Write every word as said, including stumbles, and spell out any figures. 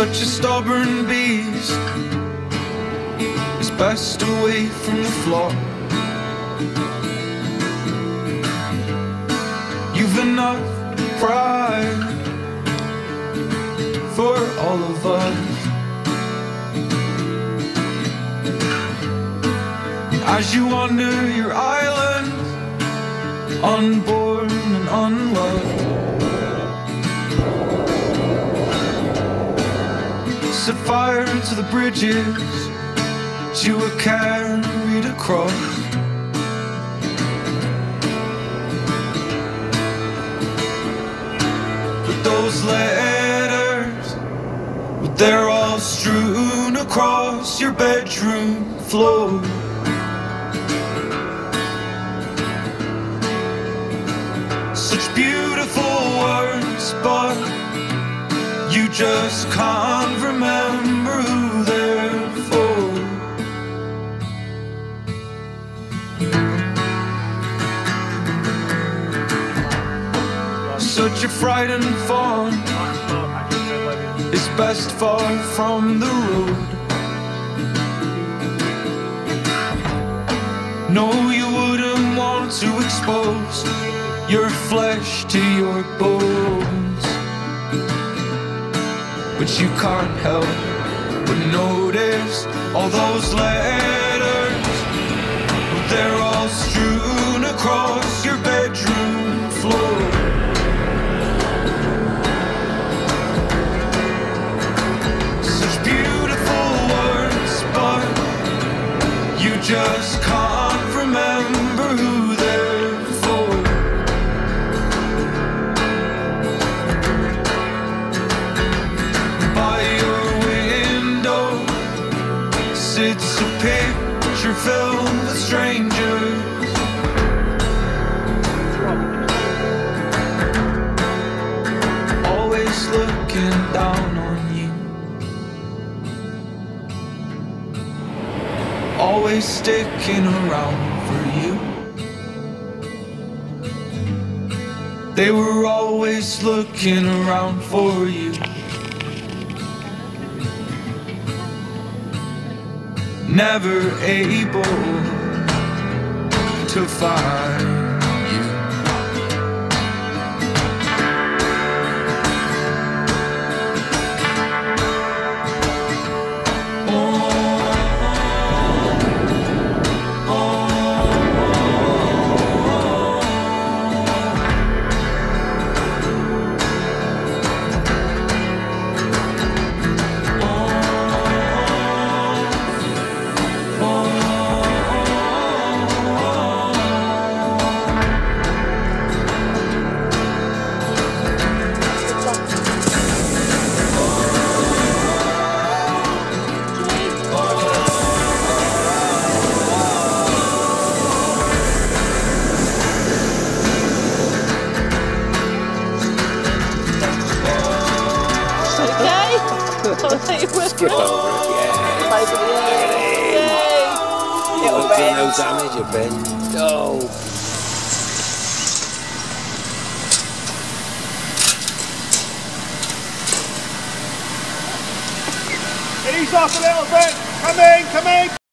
such a stubborn beast. It's best away from the flock. You've enough pride for all of us. As you wander your island, unborn and unloved, set fire to the bridges you were carried across. But those letters, they're all strewn across your bedroom floor. Such beautiful words, but you just can't remember who they're for. Such a frightened fawn is best far from the road. No, you wouldn't want to expose your flesh to your bones, but you can't help but notice all those letters. They're all strewn across your bedroom floor. Such beautiful words, but you just can't remember who they're for. It's a picture filled with strangers, always looking down on you, always sticking around for you. They were always looking around for you, never able to find you. Oh, oh, Skip over it, yeah. It'll do no damage, a bit. Oh. Ease off a little bit. Come in, come in.